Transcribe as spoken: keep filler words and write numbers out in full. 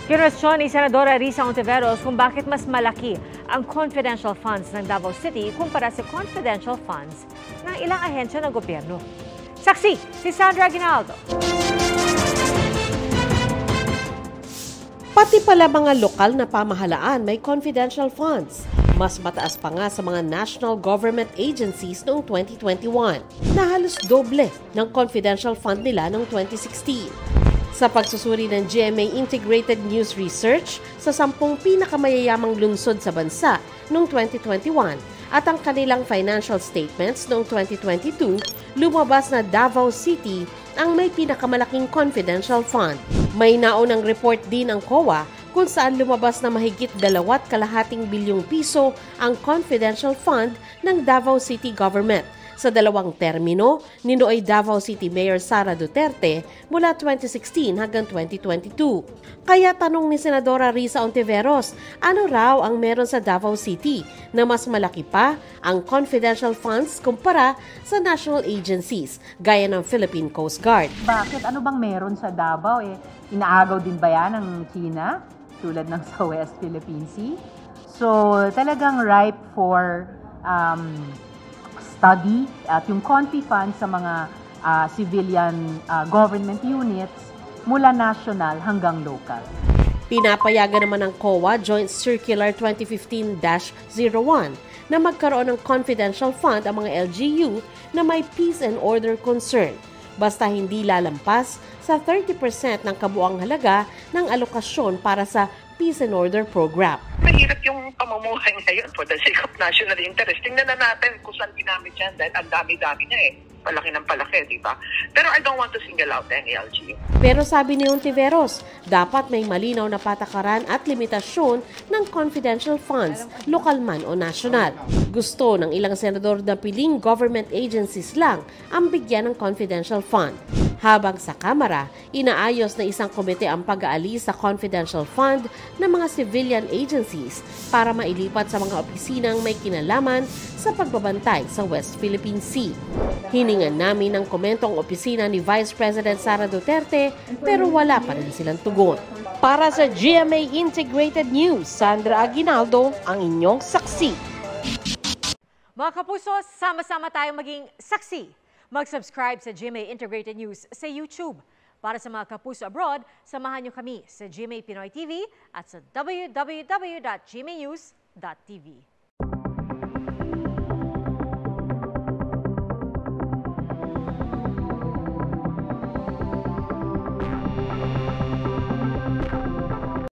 Kinuwestiyon ni Senadora Risa Hontiveros kung bakit mas malaki ang confidential funds ng Davao City kumpara sa confidential funds ng ilang ahensya ng gobyerno. Saksi, si Sandra Aguinaldo. Pati pala mga lokal na pamahalaan may confidential funds. Mas mataas pa nga sa mga national government agencies noong twenty twenty-one, na halos doble ng confidential fund nila noong twenty sixteen. Sa pagsusuri ng G M A Integrated News Research sa sampung pinakamayayamang lungsod sa bansa noong twenty twenty-one at ang kanilang financial statements noong twenty twenty-two, lumabas na Davao City ang may pinakamalaking confidential fund. May naunang report din ang C O A kung saan lumabas na mahigit dalawat kalahating bilyong piso ang confidential fund ng Davao City government. Sa dalawang termino, ninoy Davao City Mayor Sara Duterte mula twenty sixteen hanggang twenty twenty-two. Kaya tanong ni Senadora Risa Hontiveros, ano raw ang meron sa Davao City na mas malaki pa ang confidential funds kumpara sa national agencies gaya ng Philippine Coast Guard? Bakit? Ano bang meron sa Davao? Eh, inaagaw din ba yan ng China tulad ng sa West Philippine Sea? So talagang ripe for um, study at yung confi fund sa mga uh, civilian uh, government units mula national hanggang local. Pinapayagan naman ng C O A Joint Circular twenty fifteen dash zero one na magkaroon ng confidential fund ang mga L G U na may peace and order concern, basta hindi lalampas sa thirty percent ng kabuang halaga ng alokasyon para sa peace and order program. Mahirap yung pamumuhay ngayon for the sake of national interest. Tingnan na natin kung saan ginamit yan dahil ang dami-dami niya eh. Palaki ng palaki, di ba? Pero I don't want to single out any L G U. Pero sabi ni Hontiveros, dapat may malinaw na patakaran at limitasyon ng confidential funds, lokal man o national. Gusto ng ilang senador na piling government agencies lang ang bigyan ng confidential fund. Habang sa Kamara, inaayos na isang komite ang pag-aalis sa confidential fund ng mga civilian agencies para mailipat sa mga opisinang may kinalaman sa pagbabantay sa West Philippine Sea. Hiningan namin ng komento ang opisina ni Vice President Sara Duterte pero wala pa rin silang tugon. Para sa G M A Integrated News, Sandra Aguinaldo, ang inyong saksi. Mga kapuso, sama-sama tayong maging saksi. Mag-subscribe sa G M A Integrated News sa YouTube. Para sa mga kapuso abroad, samahan niyo kami sa G M A Pinoy T V at sa w w w dot g m a news dot t v.